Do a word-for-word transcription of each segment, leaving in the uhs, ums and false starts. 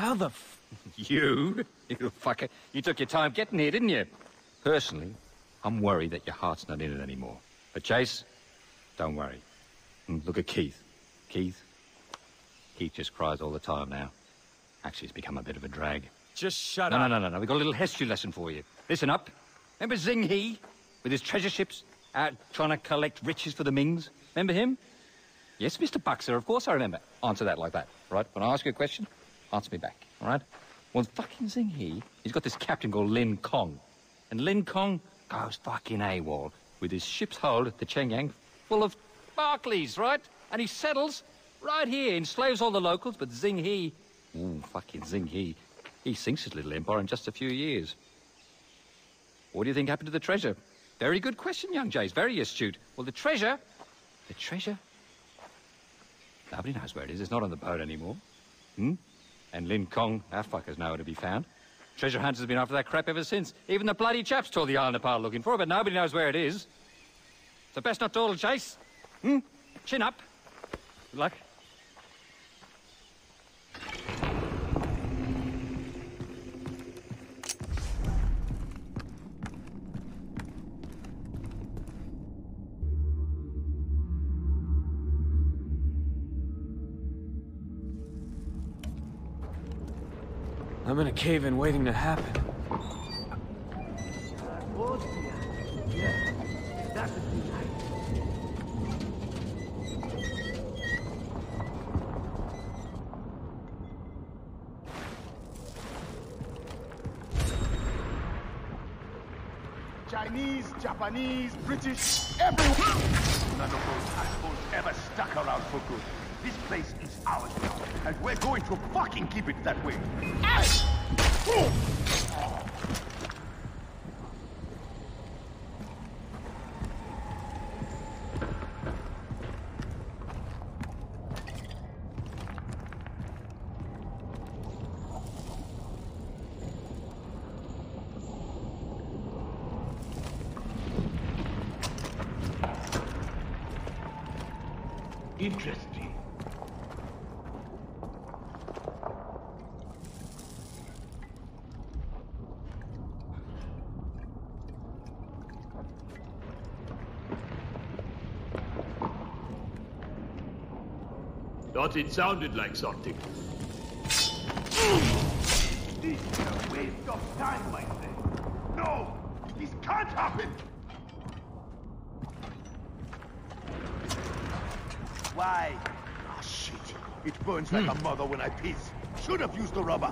How the f... You? You fucker. You took your time getting here, didn't you? Personally, I'm worried that your heart's not in it anymore. But Chase, don't worry. Look at Keith. Keith? Keith just cries all the time now. Actually, it's become a bit of a drag. Just shut no, up. No, no, no, no. We've got a little history lesson for you. Listen up. Remember Zing He? With his treasure ships out trying to collect riches for the Mings? Remember him? Yes, Mister Buxer, of course I remember. Answer that like that, right? When I ask you a question, answer me back, all right? Well, fucking Zing He, he's got this captain called Lin Kong. And Lin Kong goes fucking AWOL with his ship's hold at the Chengyang full of Barclays, right? And he settles right here, enslaves all the locals, but Zing He, ooh, fucking Zing He, he sinks his little empire in just a few years. What do you think happened to the treasure? Very good question, young Jays, very astute. Well, the treasure, the treasure, nobody knows where it is. It's not on the boat anymore. Hmm? And Lin Kong, our fucker's nowhere to be found. Treasure hunters have been after that crap ever since. Even the bloody chaps tore the island apart looking for it, but nobody knows where it is. So best not dawdle, Chase. Hmm? Chin up. Good luck. I'm in a cave-in waiting to happen. Yeah, that would be nice. Chinese, Japanese, British, everyone! None of those assholes ever stuck around for good. This place is ours now, and we're going to fucking keep it that way. Interesting. Thought it sounded like something. This is a waste of time, my friend. No! This can't happen! Why? Oh, shit. It burns like a mother when I piss. Should have used the rubber.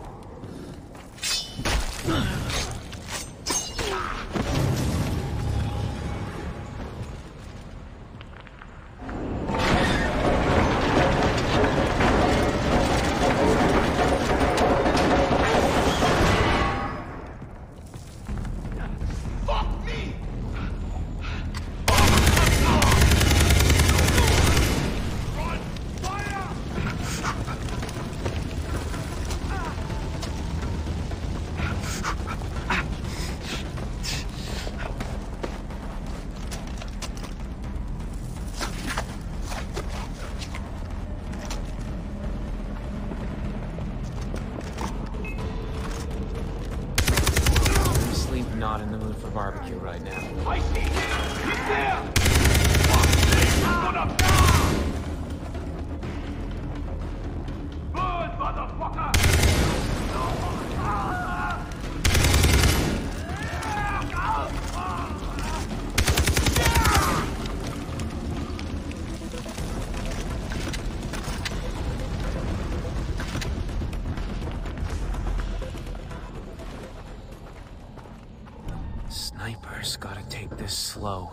Not in the mood for barbecue right now. I see him! He's there! He's gonna die! Good, motherfucker! Sniper's gotta take this slow.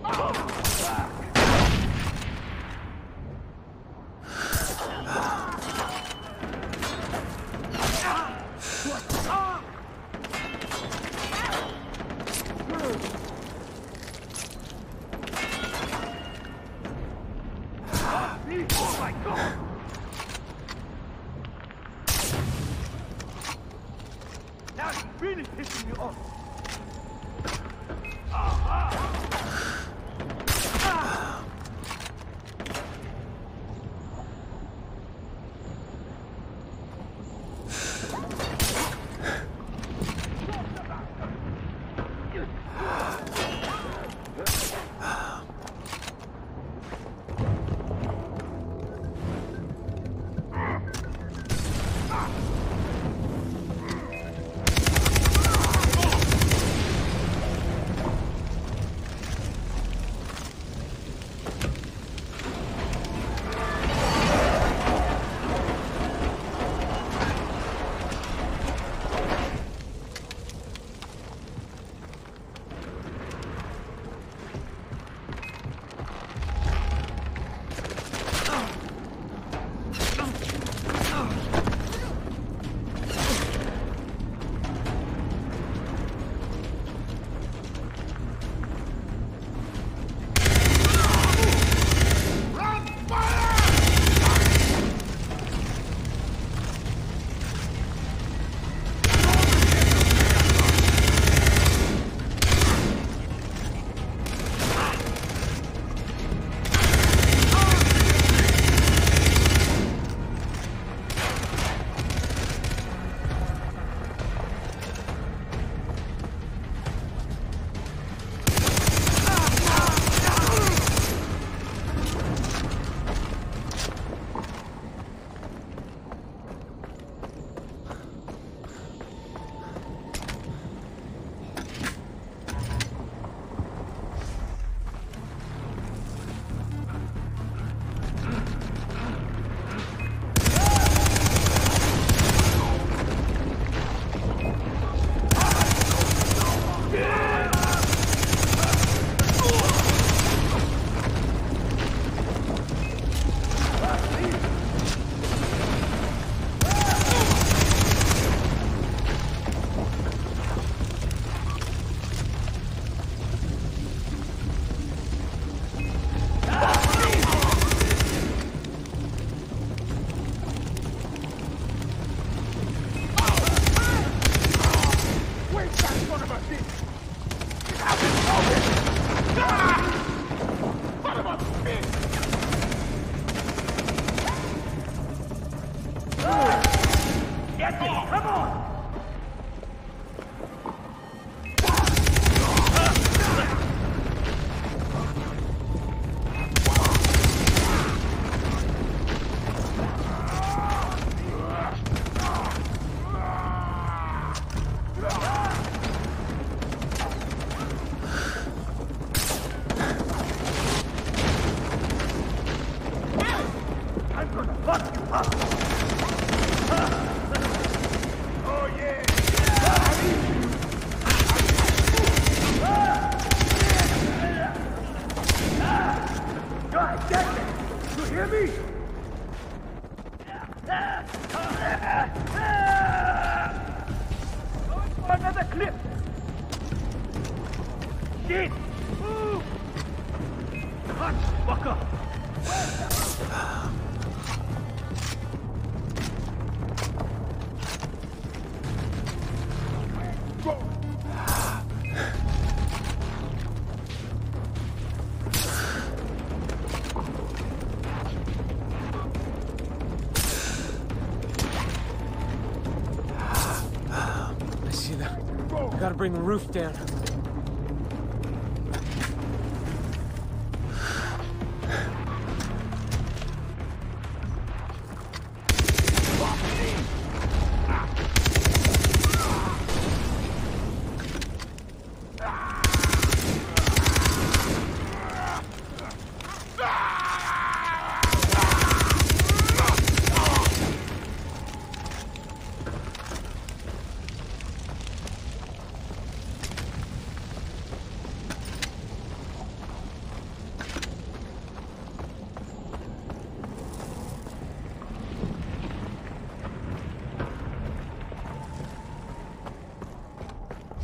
Bring the roof down.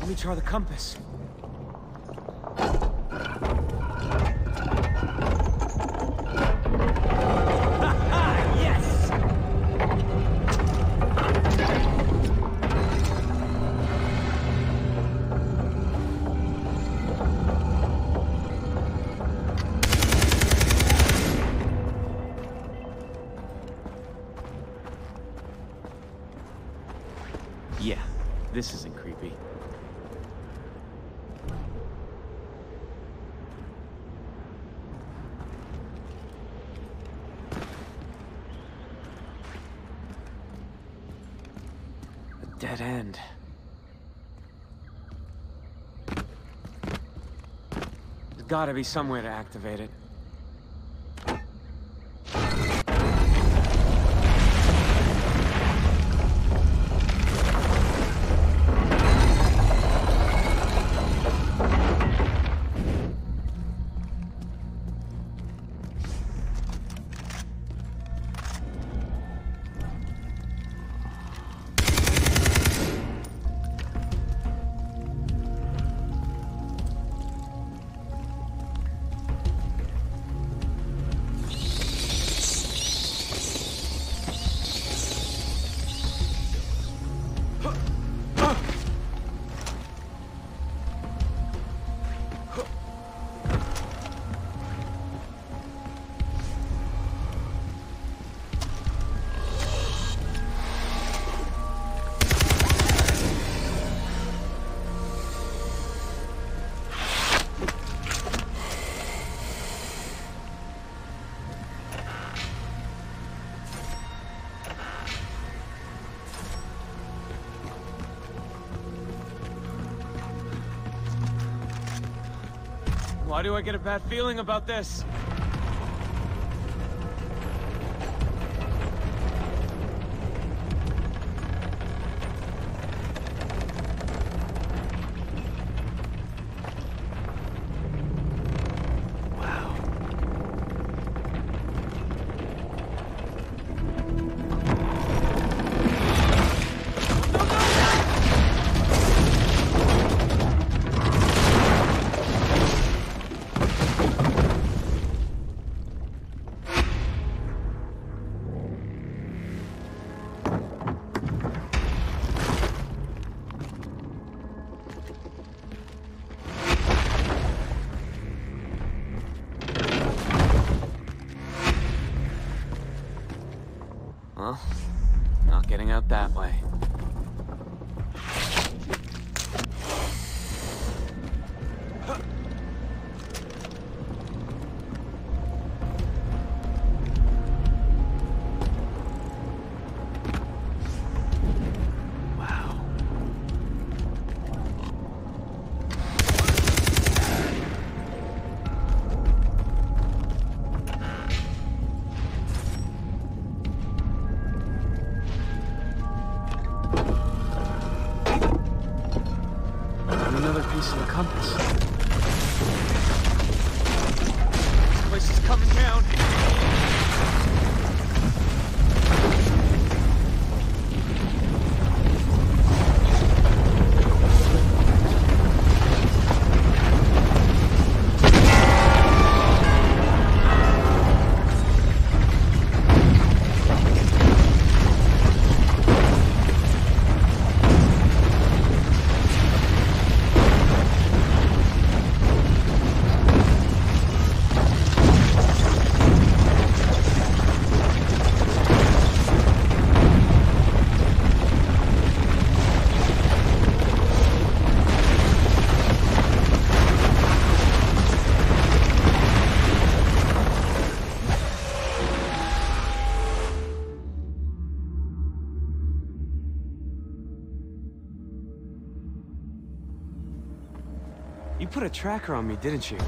Let me try the compass. Yeah, this isn't creepy. A dead end. There's gotta be some way to activate it. Why do I get a bad feeling about this? Well, not getting out that way. Another piece of the compass. This place is coming down. You put a tracker on me, didn't you? Well,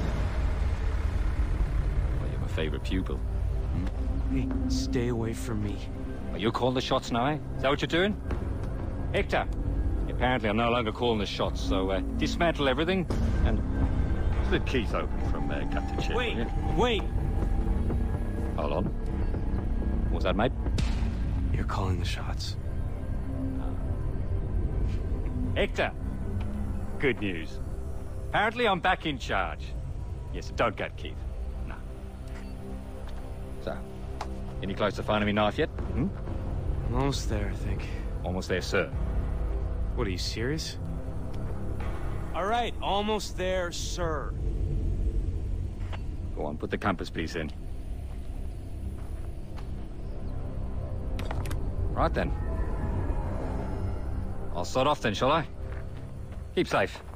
you're my favorite pupil. Hmm? Hey, stay away from me. Are you calling the shots now, eh? Is that what you're doing? Hector, apparently I'm no longer calling the shots, so uh, dismantle everything and... Split Keith open from uh, Captain Chip. Wait, Yeah. wait! Hold on. What's that, mate? You're calling the shots. Hector, Good news. Apparently I'm back in charge. Yes, don't get Keith. No. So, any close to finding me knife yet? Hmm? I'm almost there, I think. Almost there, sir. What, are you serious? All right, almost there, sir. Go on, put the compass piece in. Right then. I'll start off then, shall I? Keep safe.